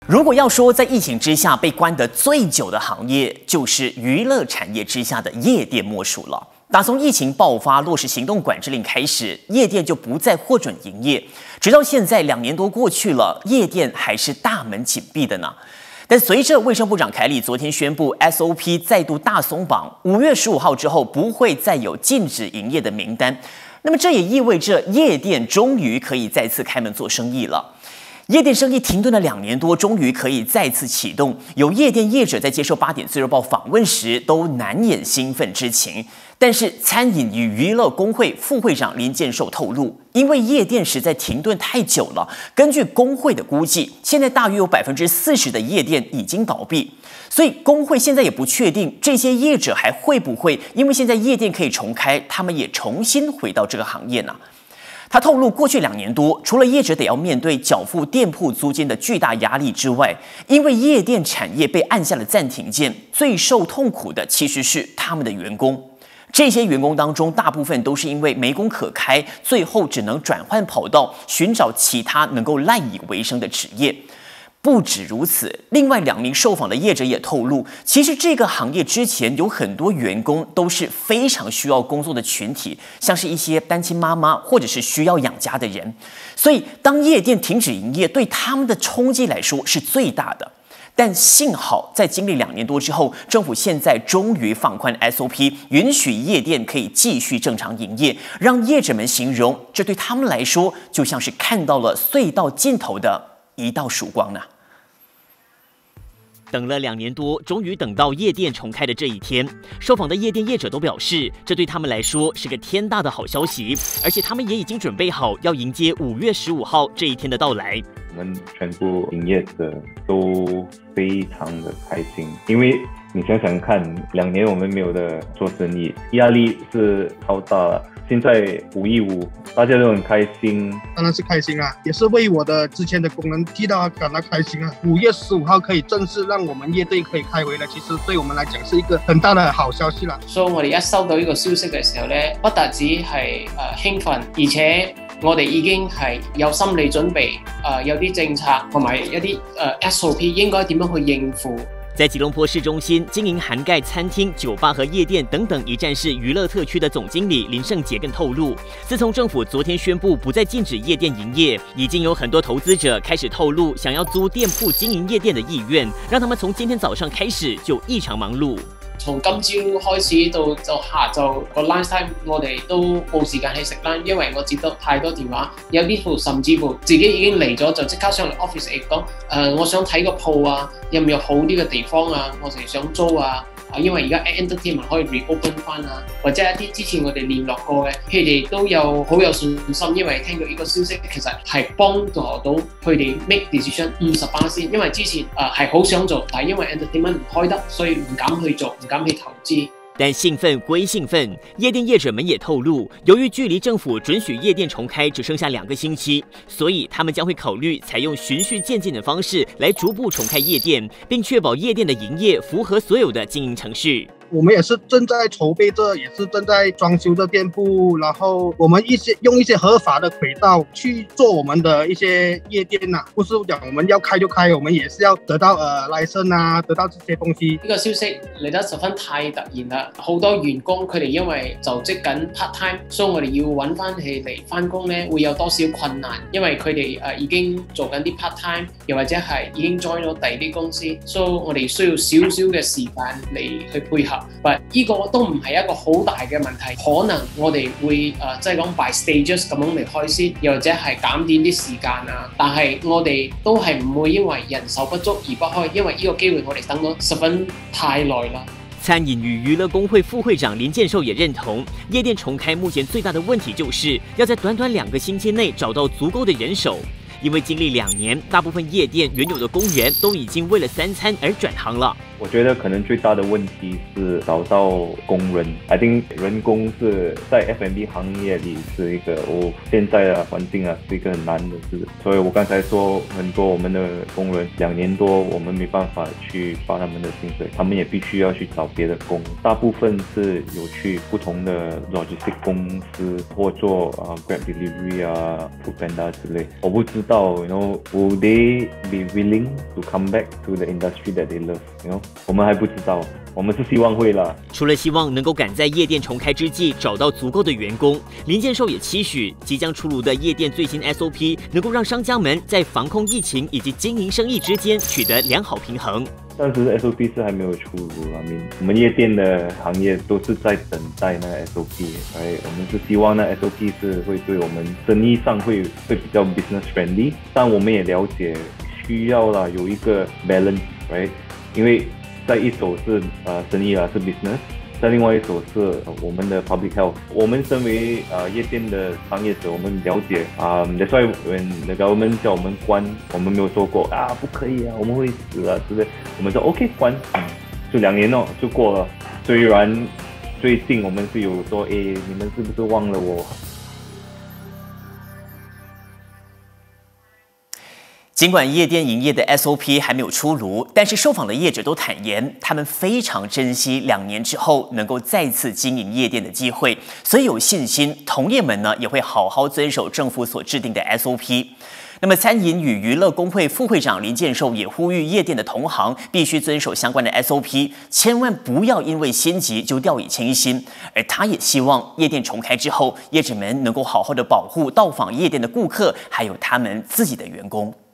如果要说在疫情之下被关得最久的行业，就是娱乐产业之下的夜店莫属了。打从疫情爆发、落实行动管制令开始，夜店就不再获准营业，直到现在2年多过去了，夜店还是大门紧闭的呢。但随着卫生部长凯里昨天宣布 SOP 再度大松绑，5月15号之后不会再有禁止营业的名单，那么这也意味着夜店终于可以再次开门做生意了。夜店生意停顿了2年多，终于可以再次启动。有夜店业者在接受8点最热报访问时，都难掩兴奋之情。但是，餐饮与娱乐工会副会长林建寿透露，因为夜店实在停顿太久了，根据工会的估计，现在大约有40%的夜店已经倒闭。所以，工会现在也不确定这些业者还会不会因为现在夜店可以重开，他们也重新回到这个行业呢？他透露，过去2年多，除了业者得要面对缴付店铺租金的巨大压力之外，因为夜店产业被按下了暂停键，最受痛苦的其实是他们的员工。这些员工当中，大部分都是因为没工可开，最后只能转换跑道，寻找其他能够赖以为生的职业。不止如此，另外2名受访的业者也透露，其实这个行业之前有很多员工都是非常需要工作的群体，像是一些单亲妈妈或者是需要养家的人。所以，当夜店停止营业，对他们的冲击来说是最大的。但幸好，在经历2年多之后，政府现在终于放宽 SOP， 允许夜店可以继续正常营业，让业者们形容，这对他们来说就像是看到了隧道尽头的一道曙光呢。等了2年多，终于等到夜店重开的这一天。受访的夜店业者都表示，这对他们来说是个天大的好消息，而且他们也已经准备好要迎接5月15号这一天的到来。 我们全部营业者都非常的开心，因为你想想看，2年我们没有的做生意，压力是超大。现在515，大家都很开心， 当然是开心啊，也是为我的之前的工人替他感到开心啊。5月15号可以正式让我們夜店可以開回啦，其實對我們來講是一個很大的好消息啦。 所以我哋一收到呢個消息嘅時候咧，不但止係興奮，而且我哋已經係有心理準備，有啲政策同埋一啲SOP 應該點樣去應付。 在吉隆坡市中心经营涵盖餐厅、酒吧和夜店等等一站式娱乐特区的总经理林胜杰更透露，自从政府昨天宣布不再禁止夜店营业，已經有很多投資者開始透露想要租店鋪經營夜店的意願，讓他們從今天早上開始就異常忙碌。 從今朝開始到就下晝個 lunch time， 我哋都冇時間去食 lunch， 因為我接到太多電話，有啲甚至乎自己已經嚟咗就即刻上嚟 office 嚟講，我想睇個鋪啊，有唔有好啲嘅地方啊，我哋想租啊。因為而家 entertainment 可以 reopen 翻啊，或者一啲之前我哋聯絡過嘅，佢哋都有好有信心，因為聽到呢個消息其實係幫助到佢哋 make decision 50%，因為之前係好想做，但係因為 entertainment 唔開得，所以唔敢去做，唔敢去投資。 但兴奋归兴奋，夜店业者们也透露，由于距离政府准许夜店重开只剩下2个星期，所以他们将会考虑采用循序渐进的方式来逐步重开夜店，并确保夜店的营业符合所有的经营程序。 我们也是正在筹备着，也是正在装修的店铺，然后我们用一些合法的轨道去做我们的一些夜店呐，不是讲我们要开就开，我们也是要得到license啊，得到这些东西。 呢個消息嚟得十分太突然啦，好多員工佢哋因為就職緊 part time， 所以我哋要揾翻佢嚟翻工咧，會有多少困難，因為佢哋已經做緊啲 part time， 又或者係已經 join 咗第二啲公司，所以我哋需要少少嘅時間嚟去配合。但呢個都唔係一個好大嘅問題，可能我哋會即係講 by stages 咁樣嚟開先，又或者係減短啲時間啊。但係我哋都係唔會因為人手不足而不開，因為呢個機會我哋等咗十分太耐啦。 餐饮与娱乐工会副会长林建寿也认同，夜店重开目前最大的问题就是要在短短2个星期内找到足够的人手。因为经历2年，大部分夜店原有的工人都已经为了3餐而转行了。 我觉得可能最大的问题是找到工人。I think 人工是在 F&B 行业里是一个现在的环境啊是一个很难的事。所以我刚才说很多我们的工人2年多我们没办法去发他们的薪水，他们也必须要去找别的工。大部分是有去不同的 logistics 公司或做Grab delivery 啊 Foodpanda 之类。我不知道 will they be willing to come back to the industry that they love? 我们还不知道，我们是希望会啦。 除了希望能够赶在夜店重开之际找到足够的员工，林建寿也期许即将出炉的夜店最新 SOP 能够让商家们在防控疫情以及经营生意之间取得良好平衡。 但是 SOP 是还没有出炉啊，我们夜店的行业都是在等待那个 SOP， 我们是希望那 SOP 是会对我们生意上会比较 business friendly， 但我们也了解需要啦有一个 balance， 因为在一手是生意啦是 business， 在另外一手是我们的 public health。我们身为夜店的商业者，我们了解that's why when the government 叫我们关，我们没有说过不可以我们会死之类，我们说 OK 关，就2年就过了。虽然最近我们是有说你们是不是忘了我？ 尽管夜店营业的 SOP 还没有出炉，但是受访的业者都坦言，他们非常珍惜2年之后能够再次经营夜店的机会，所以有信心同业们呢也会好好遵守政府所制定的 SOP。那么，餐饮与娱乐工会副会长林建寿也呼吁夜店的同行必须遵守相关的 SOP， 千万不要因为心急就掉以轻心。而他也希望夜店重开之后，业者们能够好好的保护到访夜店的顾客，还有他们自己的员工。